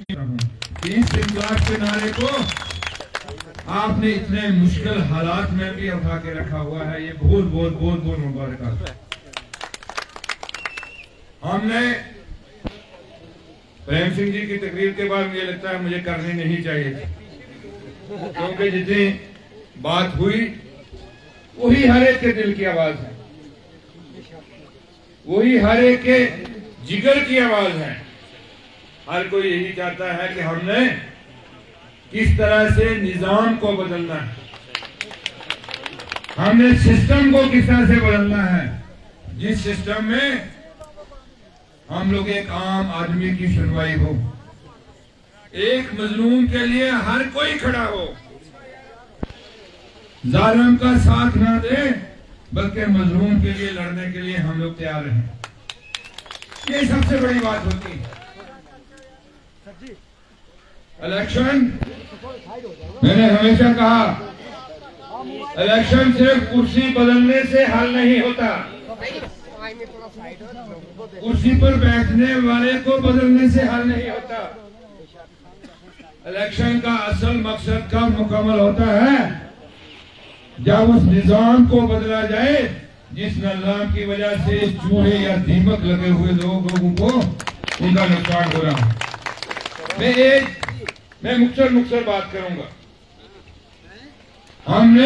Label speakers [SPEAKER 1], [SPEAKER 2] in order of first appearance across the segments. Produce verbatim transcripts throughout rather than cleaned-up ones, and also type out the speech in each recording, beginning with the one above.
[SPEAKER 1] इस इनकलाब के नारे को आपने इतने मुश्किल हालात में भी उठा के रखा हुआ है, ये बहुत बहुत बहुत बहुत मुबारक। हमने प्रेम सिंह जी की तकरीर के बाद मुझे लगता है मुझे करनी नहीं चाहिए थी, क्योंकि जितनी बात हुई वही हर एक के दिल की आवाज है, वही हर एक के जिगर की आवाज है। हर कोई यही चाहता है कि हमने किस तरह से निजाम को बदलना है, हमने सिस्टम को किस तरह से बदलना है, जिस सिस्टम में हम लोग एक आम आदमी की सुनवाई हो, एक मजलूम के लिए हर कोई खड़ा हो, जालिम का साथ ना दे बल्कि मजलूम के लिए लड़ने के लिए हम लोग तैयार हैं। ये सबसे बड़ी बात होती है। इलेक्शन, मैंने हमेशा कहा, इलेक्शन सिर्फ कुर्सी बदलने से हल नहीं होता, कुर्सी पर बैठने वाले को बदलने से हल नहीं होता। इलेक्शन का असल मकसद कब मुकम्मल होता है? जब उस निजाम को बदला जाए जिस निजाम की वजह से चूहे या दीमक लगे हुए लोगों को उनका नुकसान हो रहा है। मैं एक मैं मुख्तर मुख्तर बात करूंगा। हमने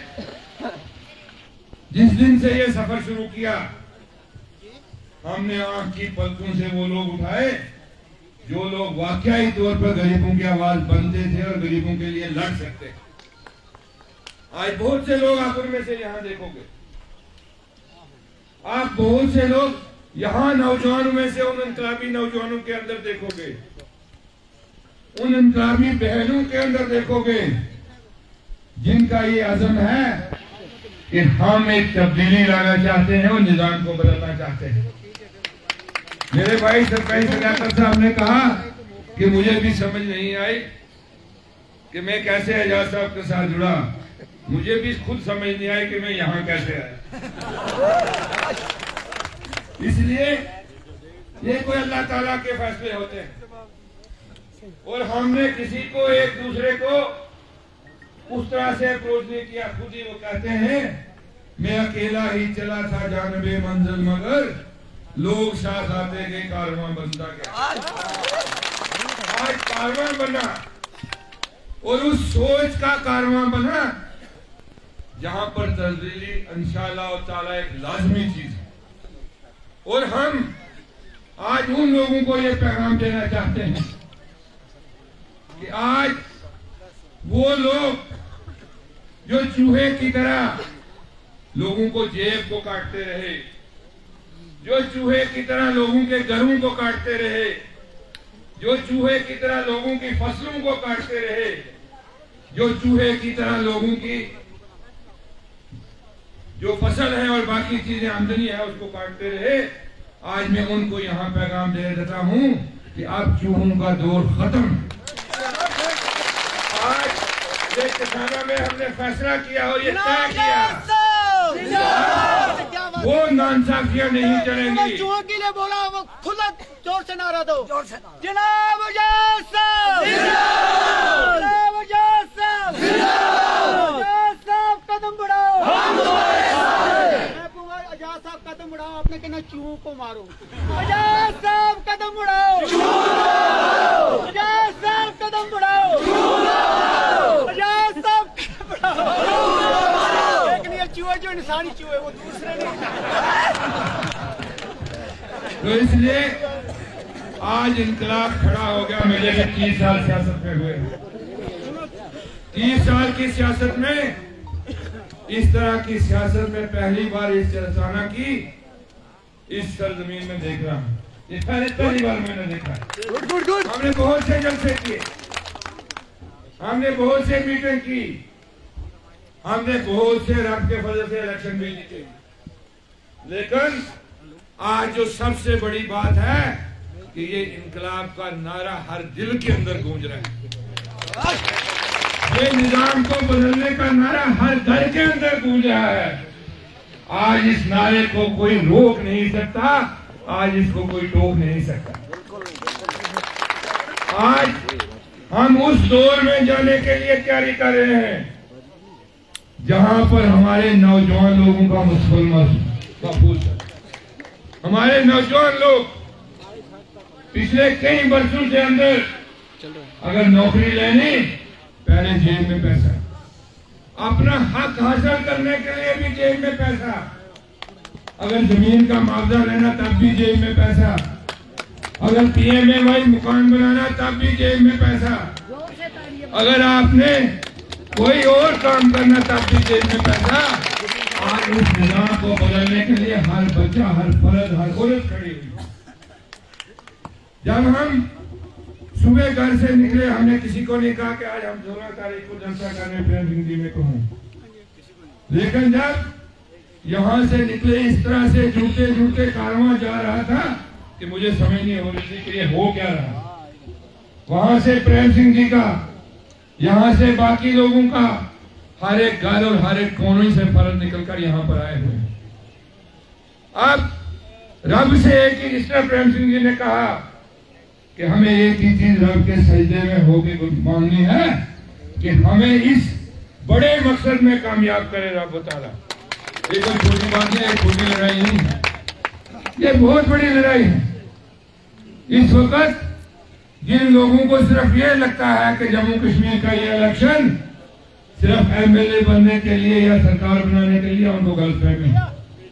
[SPEAKER 1] जिस दिन से ये सफर शुरू किया, हमने आंख की पलकों से वो लोग उठाए जो लोग वाकई तौर पर गरीबों की आवाज बनते थे और गरीबों के लिए लड़ सकते। आज बहुत से लोग आप उनमें से यहां देखोगे, आप बहुत से लोग यहां नौजवानों में से उन इनकलाबी नौजवानों के अंदर देखोगे, उन इनकलाबी बहनों के अंदर देखोगे जिनका ये अज़म है कि हम एक तब्दीली लाना चाहते हैं और निजाम को बदलना चाहते हैं। मेरे भाई सरकारी सदाकत साहब ने कहा कि मुझे भी समझ नहीं आई कि मैं कैसे एजाज साहब के साथ जुड़ा, मुझे भी खुद समझ नहीं आई कि मैं यहां कैसे आया। इसलिए ये कोई अल्लाह ताला के फैसले होते हैं और हमने किसी को एक दूसरे को उस तरह से अप्रोच नहीं किया। खुद ही वो कहते हैं, मैं अकेला ही चला था जानबे मंजिल मगर लोग साथ आते गए कारवां बनता गया। आज कारवां बना और उस सोच का कारवां बना जहां पर तब्दीली इंशाअल्लाह ताला एक लाजमी चीज है। और हम आज उन लोगों को ये पैगाम देना चाहते हैं कि आज वो लोग जो चूहे की तरह लोगों को जेब को काटते रहे, जो चूहे की तरह लोगों के घरों को काटते रहे, जो चूहे की तरह लोगों की फसलों को काटते रहे, जो चूहे की तरह लोगों की जो फसल है और बाकी चीजें आमदनी है उसको काटते रहे, आज मैं उनको यहाँ पैगाम दे देता हूँ कि अब चूहों का दौर खत्म। आज ये किसानों में हमने फैसला किया और ये तय किया वो नाइंसाफियां नहीं चलेंगी।
[SPEAKER 2] चूहों के लिए बोला, वो खुला जोर से नारा दो, जनाब कदम बढ़ाओ, आजाद साहब कदम बढ़ाओ, आपने कहना चूहों को मारो। आजाद साहब कदम बढ़ाओ, आजाद साहब कदम बढ़ाओ, आजाद साहब कदम बढ़ाओ। एक नहीं चूहे जो इंसानी चूहे, वो दूसरे नहीं।
[SPEAKER 1] तो इसलिए आज इनकलाब खड़ा हो गया। मेरे भी तीस साल सियासत में हुए, तीस साल की सियासत में इस तरह की सियासत में पहली बार इस जलसाना की इस सरजमीन में देख रहा हूँ। ये पहले पहली बार मैंने देखा है। Good good good. हमने बहुत से जलसे किए, हमने बहुत से मीटिंग की, हमने बहुत से रब के फजल से इलेक्शन भी जीते, लेकिन आज जो सबसे बड़ी बात है कि ये इनकलाब का नारा हर दिल के अंदर गूंज रहा है, ये निजाम को बदलने का नारा हर घर के अंदर गूंज रहा है। आज इस नारे को कोई रोक नहीं सकता, आज इसको कोई टोक नहीं सकता। आज हम उस दौर में जाने के लिए तैयारी कर रहे हैं जहां पर हमारे नौजवान लोगों का मुस्तकबिल महफूज है। हमारे नौजवान लोग पिछले कई वर्षों से अंदर अगर नौकरी लेनी, पहले जेब में पैसा, अपना हक हासिल करने के लिए भी जेब में पैसा, अगर जमीन का मुआवजा लेना तब भी जेब में पैसा, अगर पीएमएवाई मकान बनाना तब भी जेब में पैसा, अगर आपने कोई और काम करना तब भी जेब में पैसा। आज उस निजाम को बदलने के लिए हर बच्चा, हर फर्द, हर औरत खड़ी हुई। जब हम सुबह घर से निकले, हमने किसी को नहीं कहा कि आज हम सोलह तारीख को जलसा करने प्रेम सिंह जी में कहूं, लेकिन जब यहां से निकले इस तरह से झूठे झूठे कारवां जा रहा था कि मुझे समझ नहीं हो रही थी कि ये हो क्या रहा। वहां से प्रेम सिंह जी का, यहां से बाकी लोगों का, हर एक घर और हर एक कोने से फर्ज निकलकर यहां पर आए हुए हैं। अब रब से एक ही, जिस तरह प्रेम सिंह जी ने कहा कि हमें एक ही चीज रब के सजदे में होके मांगनी है कि हमें इस बड़े मकसद में कामयाब करे रब ताला। ये कोई छोटी बात नहीं है, छोटी लड़ाई नहीं है, ये बहुत बड़ी लड़ाई है। इस वक्त जिन लोगों को सिर्फ ये लगता है कि जम्मू कश्मीर का ये इलेक्शन सिर्फ एमएलए बनने के लिए या सरकार बनाने के लिए, उनको गलतफहमी है।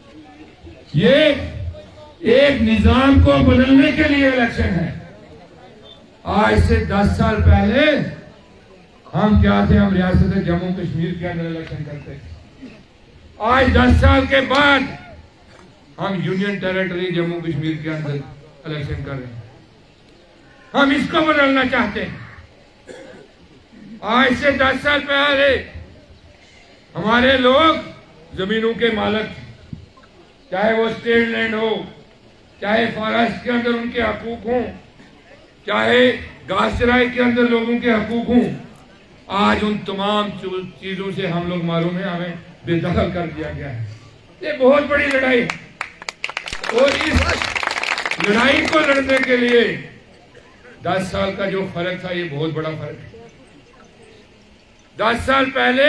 [SPEAKER 1] ये एक निजाम को बदलने के लिए इलेक्शन है। आज से दस साल पहले हम क्या थे? हम रियासत जम्मू कश्मीर के अंदर इलेक्शन करते थे। आज दस साल के बाद हम यूनियन टेरिटरी जम्मू कश्मीर के अंदर इलेक्शन कर रहे हैं। हम इसको बदलना चाहते हैं। आज से दस साल पहले हमारे लोग जमीनों के मालिक, चाहे वो स्टेट लैंड हो, चाहे फॉरेस्ट के अंदर उनके हकूक हों, चाहे घास चराई के अंदर लोगों के हकूक हों, आज उन तमाम चीजों से हम लोग मालूम है हमें बेदखल कर दिया गया है। ये बहुत बड़ी लड़ाई है और इस लड़ाई को लड़ने के लिए दस साल का जो फर्क था, ये बहुत बड़ा फर्क है। दस साल पहले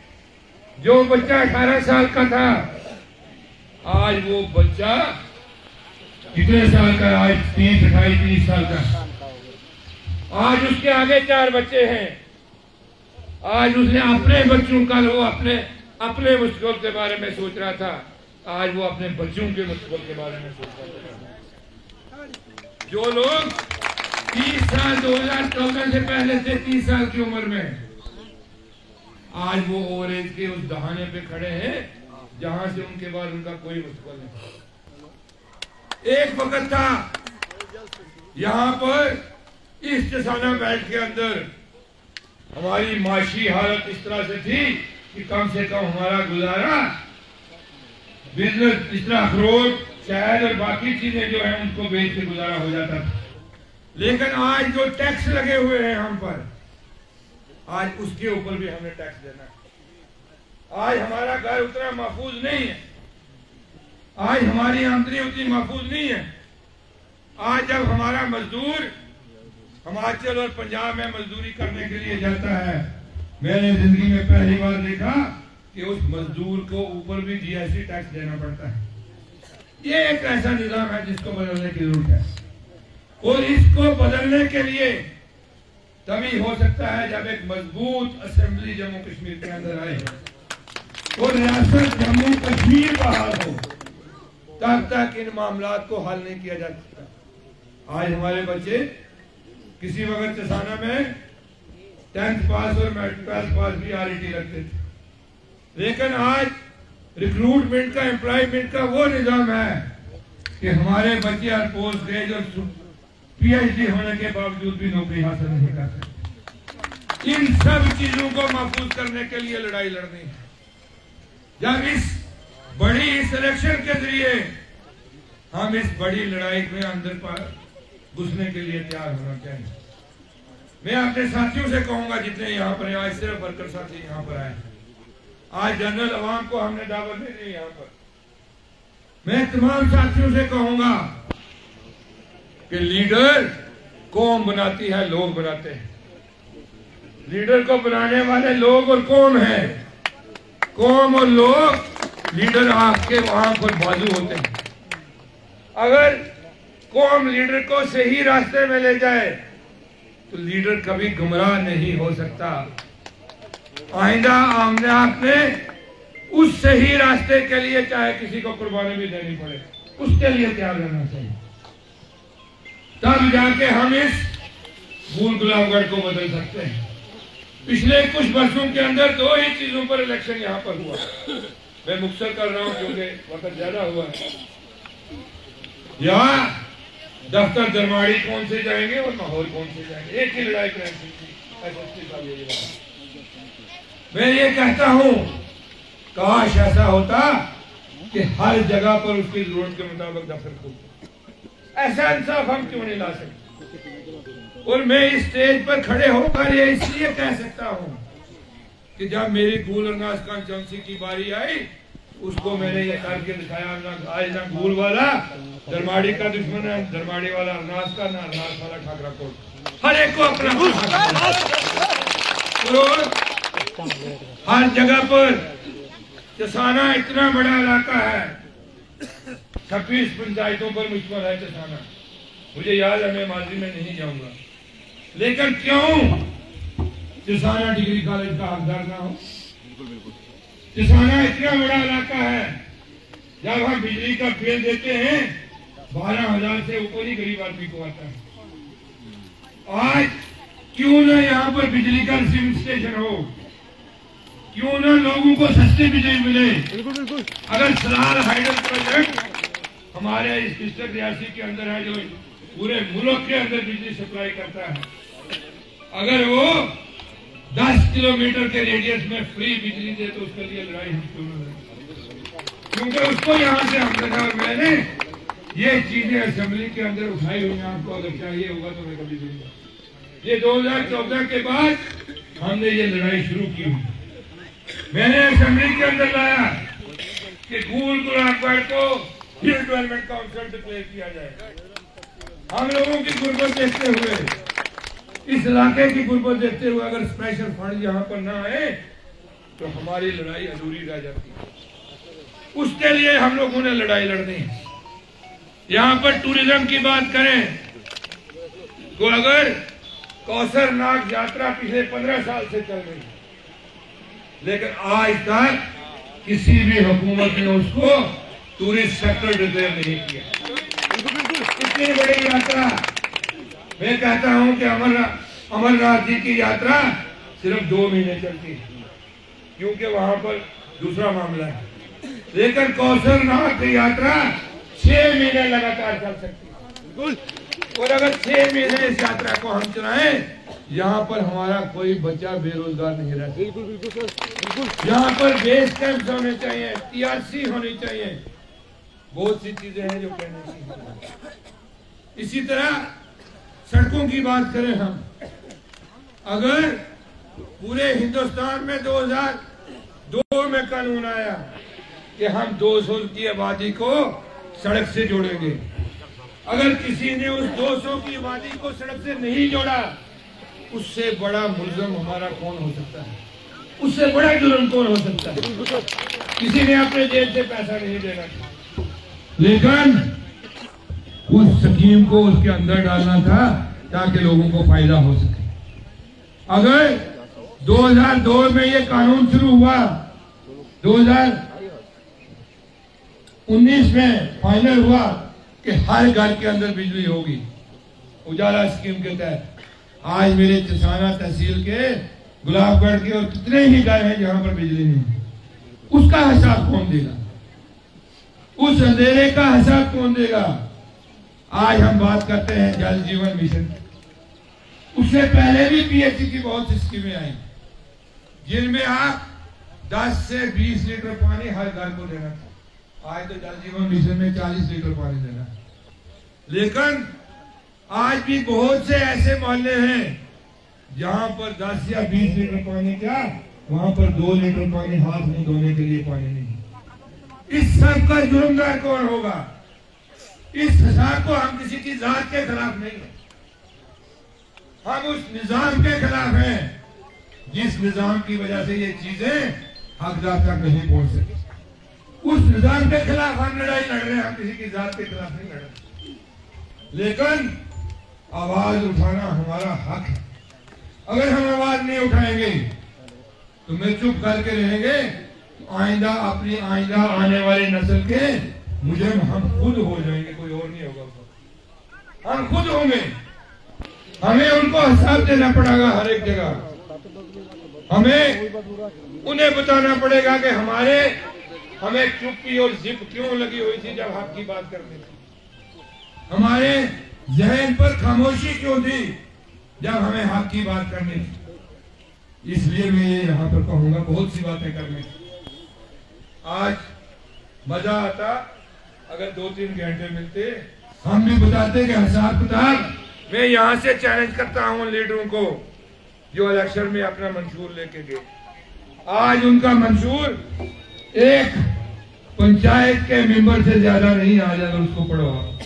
[SPEAKER 1] जो बच्चा अठारह साल का था, आज वो बच्चा कितने साल का? आज तीस अठाईस तीस साल का। आज उसके आगे चार बच्चे हैं। आज उसने अपने बच्चों का, वो अपने अपने मुस्तकबिल के बारे में सोच रहा था, आज वो अपने बच्चों के मुस्तकबिल के बारे में सोच रहा था। जो लोग तीस साल दो हजार चौदह से पहले से तीस साल की उम्र में, आज वो ओवर एज के उस दहाने पे खड़े हैं जहां से उनके बाद उनका कोई मुस्तकबिल नहीं। एक वक्त था यहां पर इस टसाना बेल्ट के अंदर हमारी माशी हालत इस तरह से थी कि कम से कम हमारा गुजारा बिजनेस, इस तरह अखरोट, शहद और बाकी चीजें जो है उनको बेच के गुजारा हो जाता था। लेकिन आज जो टैक्स लगे हुए हैं हम पर, आज उसके ऊपर भी हमें टैक्स देना है। आज हमारा घर उतना महफूज नहीं है, आज हमारी आमदनी उतनी महफूज नहीं है। आज जब हमारा मजदूर हिमाचल और पंजाब में मजदूरी करने के लिए जाता है, मैंने जिंदगी में पहली बार देखा कि उस मजदूर को ऊपर भी जीएसटी टैक्स देना पड़ता है। ये एक ऐसा निजाम है जिसको बदलने की जरूरत है और इसको बदलने के लिए तभी हो सकता है जब एक मजबूत असेंबली जम्मू कश्मीर के अंदर आए और रियासत जम्मू कश्मीर बहाल हो। तब तक इन मामलात को हल नहीं किया जा सकता। आज हमारे बच्चे किसी वक्त टसाना में टेंथ पास और मैट्रिक पास भी आरईटी लगते थे, लेकिन आज रिक्रूटमेंट का, एम्प्लॉयमेंट का वो निजाम है कि हमारे बच्चे और पोस्ट ग्रेजुएट और पीएचडी होने के बावजूद भी नौकरी हासिल नहीं कर सकते। इन सब चीजों को महफूज करने के लिए लड़ाई लड़नी है। जब इस बड़ी इस इलेक्शन के जरिए हम इस बड़ी लड़ाई में अंदर पर घुसने के लिए तैयार होना चाहिए। मैं अपने साथियों से कहूंगा जितने यहाँ पर, आज सिर्फ वर्कर साथी यहाँ पर आए, आज जनरल अवाम को हमने दावत नहीं दी यहाँ पर। मैं तमाम साथियों से कहूंगा कि लीडर कौम बनाती है, लोग बनाते हैं। लीडर को बनाने वाले लोग और कौम है। कौम और लोग लीडर आपके वहां पर बाजू होते हैं। अगर कौम लीडर को सही रास्ते में ले जाए तो लीडर कभी गुमराह नहीं हो सकता। आइंदा आमने आपने उस सही रास्ते के लिए चाहे किसी को कुर्बानी भी देनी पड़े, उसके लिए तैयार रहना चाहिए। तब जाके हम इस भूल गुलामगढ़ को बदल सकते हैं। पिछले कुछ वर्षों के अंदर दो ही चीजों पर इलेक्शन यहाँ पर हुआ। मैं मुख्तर कर रहा हूँ क्योंकि वक्त ज्यादा हुआ है। यहाँ दफ्तर दरमाड़ी कौन से जाएंगे और माहौल कौन से जाएंगे, एक ही लड़ाई करेंगे। मैं ये कहता हूँ काश ऐसा होता कि हर जगह पर उसकी जरूरत के मुताबिक दफ्तर खुलते। ऐसा इंसाफ हम क्यों नहीं ला सकते? और मैं इस स्टेज पर खड़े होकर ये इसलिए कह सकता हूँ कि जब मेरी गूल अरनास कॉन्स्टिट्यूंसी की बारी आई, उसको मैंने ये करके दिखाया। ना आज ना गूल वाला दरमाड़ी का दुश्मन है, दरमाड़ी वाला अरनास का, ना अरनास वाला ठाकरा कोट। हर एक को अपना और हर जगह पर चसाना इतना बड़ा इलाका है, छब्बीस पंचायतों पर मुश्तमिल है चसाना। मुझे याद है, मैं माजी में नहीं जाऊंगा, लेकिन क्यों चसाना डिग्री कॉलेज का हकदार ना हो? चसाना इतना बड़ा इलाका है, जब हम बिजली का बिल देते हैं बारह हजार से ऊपर ही गरीब आदमी को आता है। आज क्यों ना यहाँ पर बिजली का रिसीविंग स्टेशन हो, क्यों ना लोगों को सस्ती बिजली मिले। बिल्कुल बिल्कुल। अगर सलाल हाइडल प्रोजेक्ट हमारे इस डिस्ट्रिक्ट रियासी के अंदर है, जो पूरे मुल्क के अंदर बिजली सप्लाई करता है, अगर वो दस किलोमीटर के रेडियस में फ्री बिजली दे तो उसके लिए लड़ाई हम क्यों न लड़ें? क्योंकि उसको यहाँ से हमने कहा, और मैंने ये चीजें असेंबली के अंदर उठाई हुई हैं। आपको अगर चाहिए होगा तो मैं कभी दूंगा। ये दो हजार चौदह के बाद हमने ये लड़ाई शुरू की हुई। मैंने असेंबली के अंदर लाया कि गूल गुलामगढ़ को हिल डेवलपमेंट काउंसिल डिक्लेयर किया जाए। हम लोगों की गुर्बत देखते हुए, इस इलाके की गुर्बत देखते हुए, अगर स्पेशल फंड यहाँ पर ना आए तो हमारी लड़ाई अधूरी रह जाती है। उसके लिए हम लोगों ने लड़ाई लड़नी है। यहाँ पर टूरिज्म की बात करें तो अगर कौसर नाग यात्रा पिछले पंद्रह साल से चल रही है, लेकिन आज तक किसी भी हुकूमत ने उसको टूरिस्ट सेक्टर डिक्लेयर नहीं किया। इतनी बड़ी यात्रा, मैं कहता हूं कि अमरनाथ अमरनाथ जी की यात्रा सिर्फ दो महीने चलती है, क्योंकि वहां पर दूसरा मामला है। लेकिन कौसर नाग की यात्रा छह महीने लगातार चल सकती है। और अगर छह महीने इस यात्रा को हम चलाएं, यहाँ पर हमारा कोई बच्चा बेरोजगार नहीं रहता। बिल्कुल बिल्कुल सर, बिल्कुल। यहाँ पर बेस कैंप होने चाहिए, टीआरसी होनी चाहिए, बहुत सी चीजें हैं जो कहने की। इसी तरह सड़कों की बात करें हम, अगर पूरे हिंदुस्तान में दो हजार दो में कानून आया कि हम दो सौ की आबादी को सड़क से जोड़ेंगे, अगर किसी ने उस दो सौ की आबादी को सड़क से नहीं जोड़ा, उससे बड़ा मुल्ज़िम हमारा कौन हो सकता है? उससे बड़ा जुर्म कौन हो सकता है? किसी ने अपने जेब से पैसा नहीं देना, लेकिन उस स्कीम को उसके अंदर डालना था ताकि लोगों को फायदा हो सके। अगर दो हजार दो में ये कानून शुरू हुआ, दो हजार उन्नीस में फाइनल हुआ कि हर घर के अंदर बिजली होगी उजाला स्कीम के तहत। आज मेरे चसाना तहसील के गुलाबगढ़ के और कितने ही गांव हैं जहां पर बिजली नहीं, उसका हिसाब कौन देगा? उस अंधेरे का हिसाब कौन देगा? आज हम बात करते हैं जल जीवन मिशन, उससे पहले भी पीएचई की बहुत सी स्कीमें आई जिनमें आप दस से बीस लीटर पानी हर घर को देना था। आज तो जल जीवन मिशन में चालीस लीटर पानी देना, लेकिन आज भी बहुत से ऐसे मोहल्ले हैं जहां पर दस या बीस लीटर पानी क्या, वहां पर दो लीटर पानी हाथ मुंह धोने के लिए पानी नहीं। इस सब का जुर्मदार कौन होगा? इस हिसाब को हम किसी की जात के खिलाफ नहीं है, हम उस निजाम के खिलाफ हैं जिस निजाम की वजह से ये चीजें हकदार तक नहीं पहुंच सकी। उस निजाम के खिलाफ हम लड़ाई लड़ रहे हैं, हम किसी की जात के खिलाफ नहीं लड़ रहे। लेकिन आवाज उठाना हमारा हक है। अगर हम आवाज नहीं उठाएंगे तो मैं चुप करके रहेंगे तो आइंदा अपनी आइंदा आने वाली नस्ल के मुझे हम खुद हो जाएंगे, कोई और नहीं होगा। हम खुद होंगे, हमें उनको हिसाब देना पड़ेगा हर एक जगह। हमें उन्हें बताना पड़ेगा कि हमारे हमें चुप्पी और जिप क्यों लगी हुई थी जब हक की बात करते थे, हमारे जहन पर खामोशी क्यों थी जब हमें हक की बात करनी थी। इसलिए मैं ये यहाँ पर कहूंगा बहुत सी बातें करने। आज मजा आता अगर दो तीन घंटे मिलते, हम भी बताते कि हिसाब किताब। मैं यहाँ से चैलेंज करता हूँ लीडरों को जो इलेक्शन में अपना मंशूर लेके गए। आज उनका मंशूर एक पंचायत के मेंबर से ज्यादा नहीं, आज अगर उसको पढ़ो।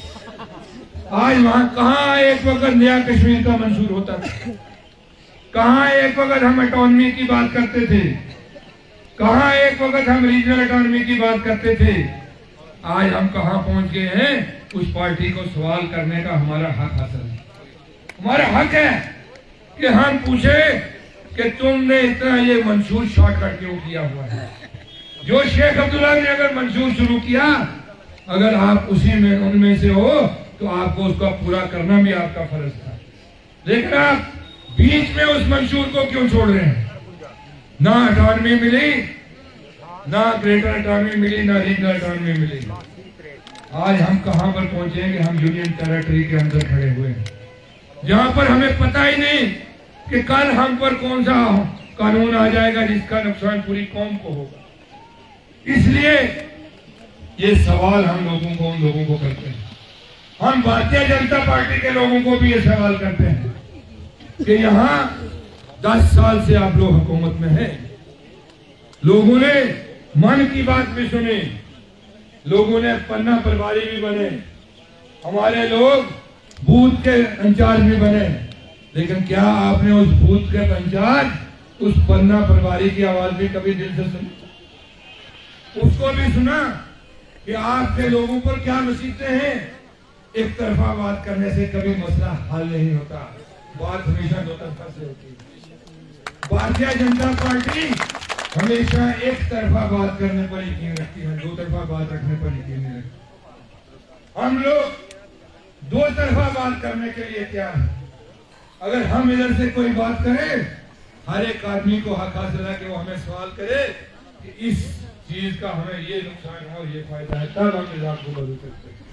[SPEAKER 1] आज वहां कहाँ एक वक्त नया कश्मीर का मंशूर होता था, कहाँ एक वक्त हम ऑटोनॉमी की बात करते थे, कहाँ एक वक्त हम रीजनल ऑटोनॉमी की बात करते थे। आज हम कहाँ पहुंच गए हैं, उस पार्टी को सवाल करने का हमारा हक हासिल है। हमारा हक है कि हम पूछे कि तुमने इतना ये मंशूर शॉर्टकट क्यों किया हुआ है। जो शेख अब्दुल्ला ने अगर मंशूर शुरू किया, अगर आप उसी में उनमें से हो तो आपको उसका पूरा करना भी आपका फर्ज था। लेकिन आप बीच में उस मंशूर को क्यों छोड़ रहे हैं? ना ऑटोनॉमी मिली, ना ग्रेटर ऑटोनॉमी मिली, ना रीजनल ऑटोनॉमी मिली। आज हम कहां पर पहुंचे हैं कि हम यूनियन टेरिटरी के अंदर खड़े हुए हैं, जहां पर हमें पता ही नहीं कि कल हम पर कौन सा कानून आ जाएगा जिसका नुकसान पूरी कौम को होगा। इसलिए ये सवाल हम लोगों को उन लोगों को करते हैं। हम भारतीय जनता पार्टी के लोगों को भी ये सवाल करते हैं कि यहाँ दस साल से आप लोग हुकूमत में हैं, लोगों ने मन की बात भी सुनी, लोगों ने पन्ना प्रभारी भी बने, हमारे लोग बूथ के इंचार्ज भी बने। लेकिन क्या आपने उस बूथ के इंचार्ज, उस पन्ना प्रभारी की आवाज भी कभी दिल से सुनी? उसको भी सुना कि आपके लोगों पर क्या मुसीबतें हैं। एक तरफा बात करने से कभी मसला हल नहीं होता, बात हमेशा दो तरफा से होती है। भारतीय जनता पार्टी हमेशा एक तरफा बात करने पर यकीन रखती है, दो तरफा बात रखने पर यकीन नहीं रखती। हम लोग दो तरफा बात करने के लिए तैयार हैं। अगर हम इधर से कोई बात करें, हर एक आदमी को हक हासिल है कि वो हमें सवाल करे कि इस चीज का हमें ये नुकसान है और ये फायदा है, तब हम निजाम को बदल सकते हैं।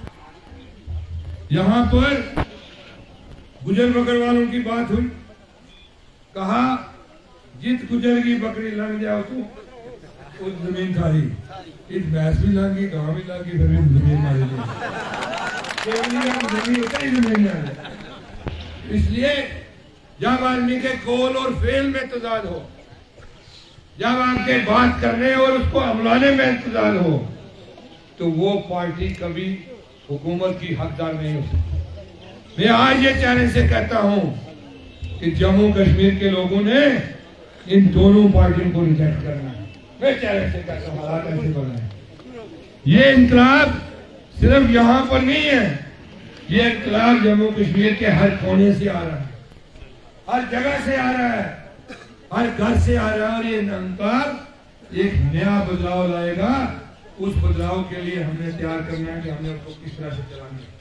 [SPEAKER 1] यहाँ पर गुजर बकरवालों की बात हुई, कहा जित गुजर की बकरी लग जाओ तो उस जमीन खाली, इस भैंस भी लागी, गाँव भी लागी, फिर भी जमीन मारी जमीन। इसलिए जब आदमी के कौल और फेल में तजाद हो, जब आपके बात करने और उसको अमलाने में इंतजार हो, तो वो पार्टी कभी हुकूमत की हकदार नहीं हो सकती। मैं आज ये चैलेंज से कहता हूं कि जम्मू कश्मीर के लोगों ने इन दोनों पार्टियों को रिजेक्ट करना है। मैं चैलेंज से कहता हूं, हालात ऐसे बना है। ये इंकलाब सिर्फ यहां पर नहीं है, ये इंकलाब जम्मू कश्मीर के हर कोने से आ रहा है, हर जगह से आ रहा है, हर घर से आ रहा है। और ये इंकलाब एक नया बदलाव लाएगा। उस बदलाव के लिए हमने तैयार करना है कि हमने उसको किस तरह से चलाना है।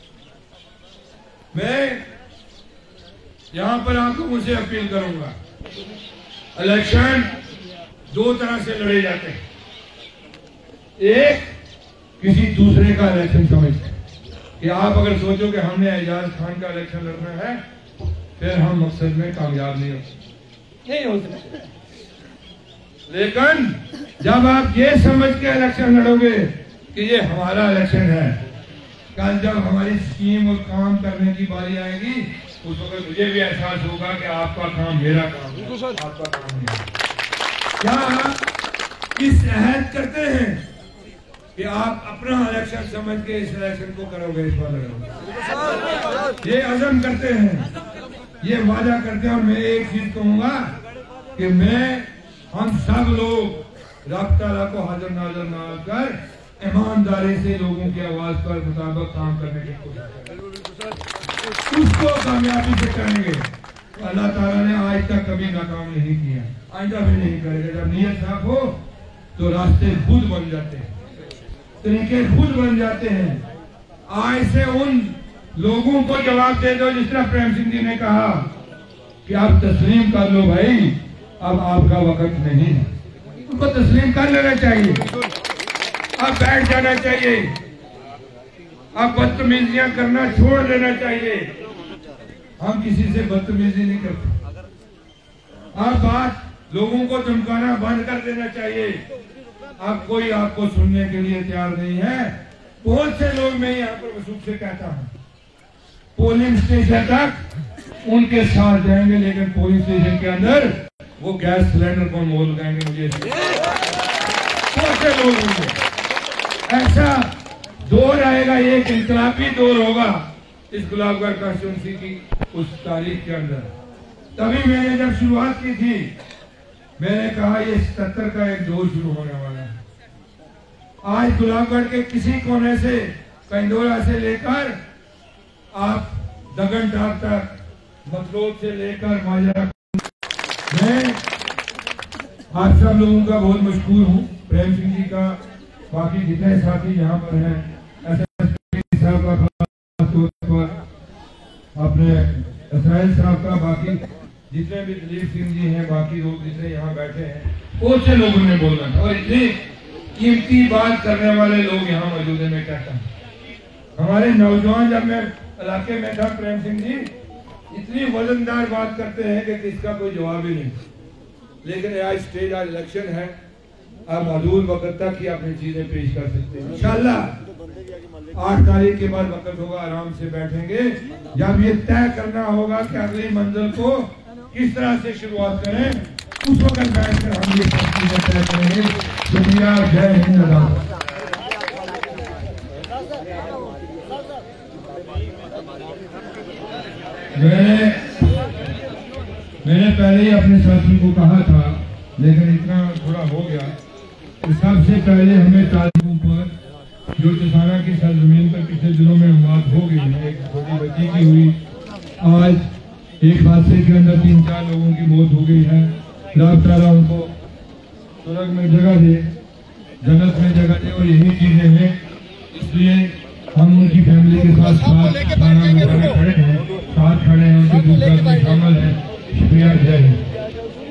[SPEAKER 1] मैं यहां पर आप लोगों से अपील करूंगा, इलेक्शन दो तरह से लड़े जाते हैं। एक किसी दूसरे का इलेक्शन समझते हैं कि आप अगर सोचो कि हमने एजाज खान का इलेक्शन लड़ना है, फिर हम मकसद में कामयाब नहीं हो सकते, नहीं हो सकते। लेकिन जब आप ये समझ के इलेक्शन लड़ोगे कि ये हमारा इलेक्शन है, कल जब हमारी स्कीम और काम करने की बारी आएगी, उस वक्त मुझे भी एहसास होगा कि आपका काम मेरा काम है, आपका काम नहीं। क्या इस अहद करते हैं कि आप अपना इलेक्शन समझ के इस इलेक्शन को करोगे, इस बार लड़ोगे, ये अज़म करते हैं। ये वादा करते हैं। और मैं एक चीज कहूंगा कि मैं हम सब लोग रब तआला को हाजिर नाज़र ना कर ईमानदारी से लोगों की आवाज पर मुताबिक काम करने की कोशिश करेंगे, उसको कामयाबी से करेंगे। अल्लाह ताला ने आज तक कभी नाकाम नहीं किया, आइंदा भी नहीं करेगा। जब नीयत साफ हो तो रास्ते खुद बन जाते हैं, तरीके खुद बन जाते हैं। आज से उन लोगों को जवाब दे दो जिस तरह प्रेम सिंह जी ने कहा कि आप तस्लीम कर लो भाई, अब आपका वक्त नहीं है। उनको तस्लीम कर लेना चाहिए, अब बैठ जाना चाहिए, अब बदतमीजियां करना छोड़ देना चाहिए। हम किसी से बदतमीजी नहीं करते। अब बात लोगों को धमकाना बंद कर देना चाहिए। अब कोई आपको सुनने के लिए तैयार नहीं है। बहुत से लोग, मैं यहाँ पर वसूख से कहता हूँ, पोलिंग स्टेशन तक उनके साथ जाएंगे, लेकिन पोलिंग स्टेशन के अंदर वो गैस सिलेंडर को मोल लगाएंगे। मुझे बहुत से लोग होंगे, ऐसा दौर आएगा, एक इंकलाबी दौर होगा इस गुलाबगढ़ कॉन्स्टिट्यूंसी की उस तारीख के अंदर। तभी मैंने जब शुरुआत की थी, मैंने कहा ये सत्तर का एक दौर शुरू होने वाला है। आज गुलाबगढ़ के किसी कोने से, कंडोरा से लेकर आप दगन टाप तक, मतलोद से लेकर माजरा, मैं आप सब लोगों का बहुत मशहूर हूँ, प्रेम सिंह जी का, बाकी जितने साथी यहाँ पर हैं, एस एस पी साहब का खासतौर पर, अपने इसराइल साहब का, बाकी जितने भी दिलीप सिंह जी हैं, बाकी लोग जितने यहाँ बैठे हैं, बहुत से लोगों ने बोलना था। और इतनी कीमती बात करने वाले लोग यहाँ मौजूद है। मैं कहता हूँ हमारे नौजवान, जब मैं इलाके में था, प्रेम सिंह जी इतनी वजनदार बात करते हैं कि इसका कोई जवाब ही नहीं। लेकिन आज स्टेज, आज इलेक्शन है, आप मौजूद वक्त तक ही अपनी चीजें पेश कर सकते हैं। इंशाल्लाह आठ तारीख के बाद वक्त होगा, आराम से बैठेंगे, जब ये तय करना होगा कि अगली मंजिल को किस तरह से शुरुआत करें, उस वक्त बैठकर हम ये सब चीजें तय करेंगे। शुक्रिया, जय हिंद। मैंने मैंने पहले ही अपने साथियों को कहा था, लेकिन इतना थोड़ा हो गया कि सबसे पहले हमें तालीमों पर, जो किसाना की सरजमीन पर पिछले दिनों में बात हो गई है, एक छोटी बच्ची की हुई, आज एक हादसे के अंदर तीन चार लोगों की मौत हो गई है। रब तआला उनको स्वर्ग में जगह दे, जन्नत में जगह दे, और यही चीजें हैं। इसलिए हम उनकी फैमिली के साथ साथ खाना खड़े हैं, साथ खड़े हैं, उनके दूसरा शामिल है। शुक्रिया, जय हिंद।